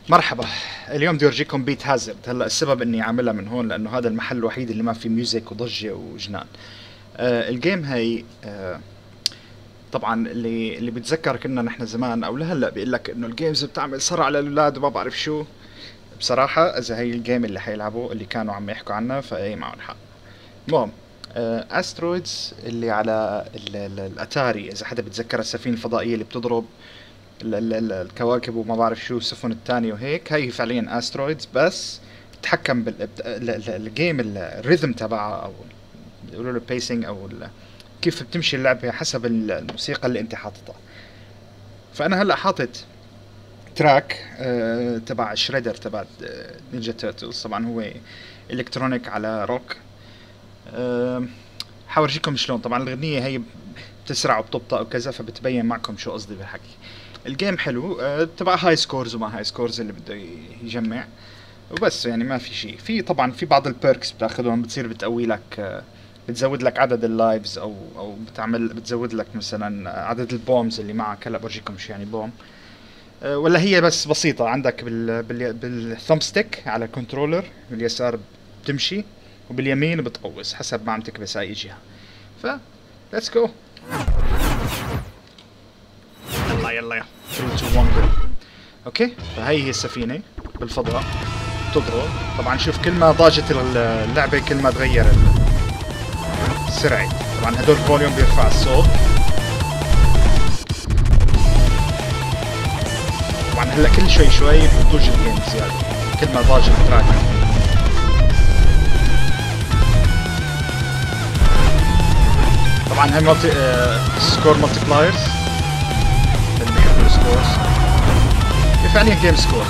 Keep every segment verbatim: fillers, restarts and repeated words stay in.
مرحبا. اليوم بدي اورجيكم بيت هازارد. هلا السبب اني عاملها من هون لانه هذا المحل الوحيد اللي ما فيه ميوزك وضجه وجنان. آه الجيم هي آه طبعا اللي اللي بتذكر كنا نحن زمان او لهلا بيقول لك انه الجيمز بتعمل صرع للاولاد وما بعرف شو. بصراحه اذا هي الجيم اللي حيلعبوا اللي كانوا عم يحكوا عنها فاي معهم حق. المهم آه استرويدز اللي على ال ال الاتاري، اذا حدا بتذكر السفينه الفضائيه اللي بتضرب ال ال ال الكواكب وما بعرف شو السفن الثانيه وهيك، هي فعليا استرويدز بس تتحكم بالجيم الريذم تبعها او بيقولوا له البيسنج او كيف بتمشي اللعبه حسب الموسيقى اللي انت حاططها. فانا هلا حاطط تراك آه تبع شريدر تبع نينجا تيرتلز، طبعا هو الكترونيك على روك. آه حورجيكم شلون. طبعا الاغنيه هي بتسرع وبتبطأ وكذا فبتبين معكم شو قصدي بالحكي. الجيم حلو آه تبع هاي سكورز وما هاي سكورز اللي بده يجمع وبس، يعني ما في شيء. في طبعا في بعض البيركس بتاخذهم بتصير بتقوي لك آه بتزود لك عدد اللايفز او او بتعمل بتزود لك مثلا عدد البومز اللي معك. هلا برجيكم شو يعني بوم. أه ولا هي بس بسيطه، عندك بال بال بالثumb ستيك على الكنترولر باليسار بتمشي وباليمين بتقوس حسب ما عم تكبس اي جهه. ف ليتس جو. يلا يلا يلا ثلاثة اثنين واحد جو. اوكي، فهي هي السفينه بالفضاء تضرب. طبعا شوف كل ما ضاجت اللعبه كل ما تغير السرعه. طبعا هدول الفوليوم بيرفع الصوت. طبعا هلا كل شوي شوي بتضوج الجيم زياده كل ما ضاج التراك. طبعا هاي مالتي آه سكور مالتي بلايرز اللي بيحبوا السكورز. فعليا جيم سكور.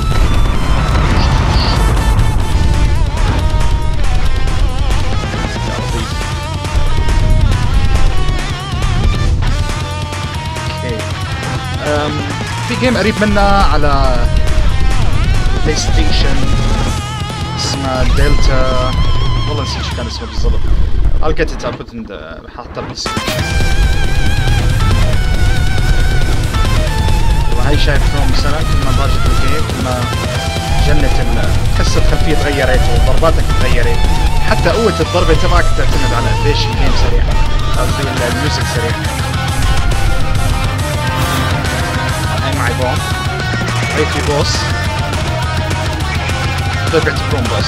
في جيم قريب منها على بلاي ستيشن اسمها دلتا، والله نسيت شو كان اسمه بالضبط. I'll get it up and حاطها بالديسكربشن. هاي شايفهم مثلا كل ما ضاجت الجيم كل ما جنت تحس الخلفيه تغيرت وضرباتك تغيرت، حتى قوة الضربة تبعك تعتمد على قديش الجيم سريع، قصدي الميوزك سريع. هاي معي بوم، هاي في بوس تقدر تعتبرون بوس.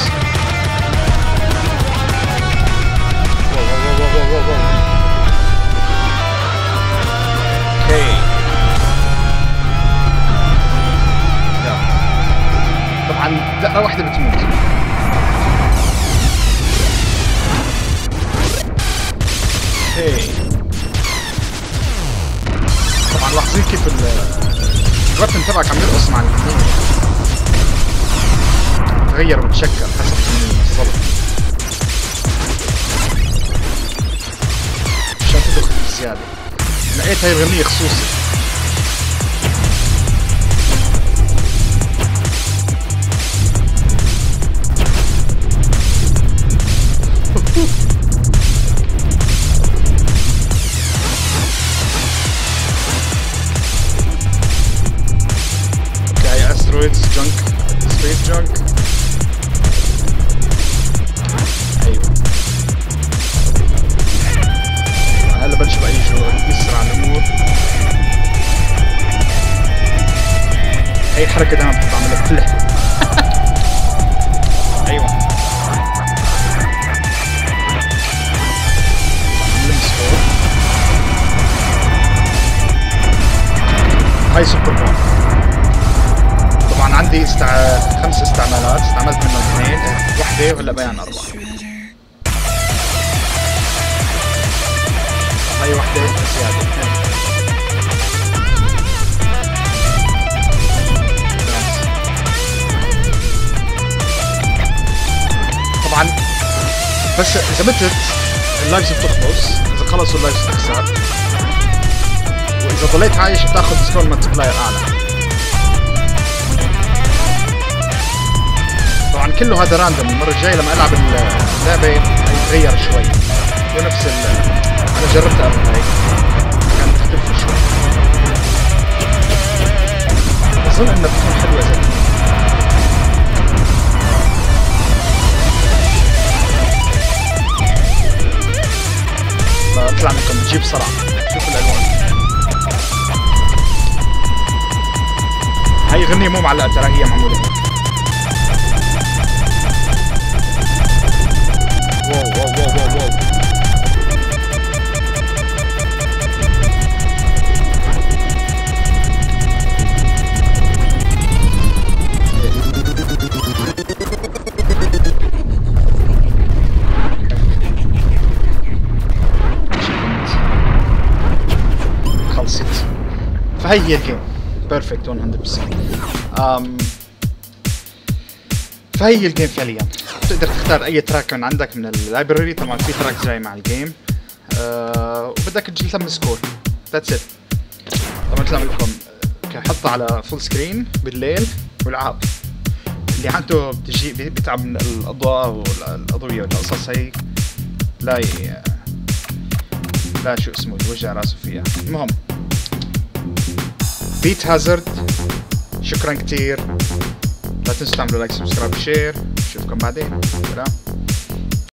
اوكي طبعا دقة واحدة بتموت. اوكي طبعا لاحظين كيف الويبن تبعك عم يرقص مع الكمية، تغير وتشكل حسب الكمية بالضبط مشان تدخل بزيادة. لقيت هاي الغنية خصوصي. Asteroids junk, space junk. ايوه هلا بنشوف اي شيء يسرع الامور. هي الحركه دائما بحب اعملها بكل لعبه. ايوه هاي سوبر بون. طبعا عندي استع... خمس استعمالات، استعملت منهم اثنين، وحده وهلا بيان اربعه. هاي وحده زياده. طبعا بس اذا متت اللايفز بتخلص، اذا خلصوا اللايفز تخسر، واذا ضليت عايش بتاخذ سكور مالتي بلاير اعلى. طبعا كله هذا راندوم. المره الجايه لما العب اللعبه هيتغير شوي، هو نفس ال انا جربتها قبل هيك كانت تختلف شوي. اظن انها بتكون حلوه زي عجيب صراحة. شوف الالوان. هاي غنية مو معلقة ترى، هي معمولة هيك. واو واو واو واو واو. خلصت. فهي هي الجيم بيرفكت مية بالمية. أم فهي الجيم فعليا. بتقدر تختار اي تراك من عندك من اللايبراري. طبعا في تراك جاي مع الجيم. أه وبدك تلم سكور. ذاتس ات. طبعا مثل ما قلت لكم حطها على فول سكرين بالليل والعاب. اللي عنده بتجي بيتعب من الاضواء والاضويه والقصص هي لا ي... لا شو اسمه يوجع راسه فيها. المهم بيت هازارد. شكرا كتير. لا تنسوا تعملوا لايك سبسكرايب شير. نشوفكم بعدين. سلام.